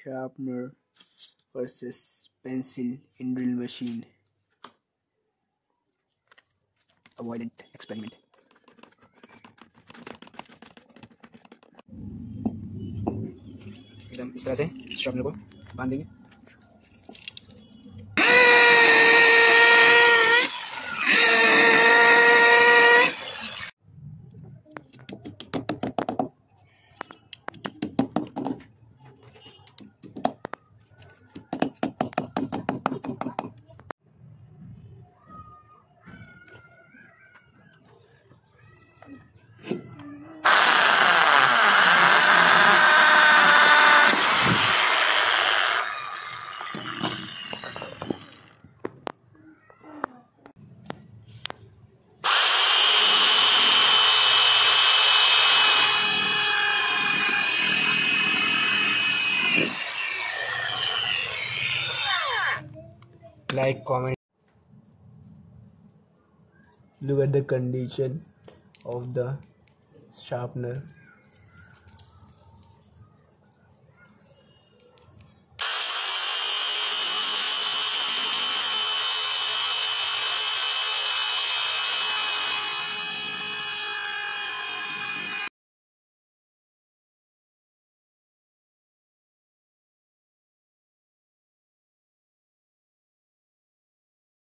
Sharpener versus pencil in drill machine. A violent experiment. एकदम इस तरह से शार्पनर को बांध देंगे. Like, comment. Look at the condition of the sharpener.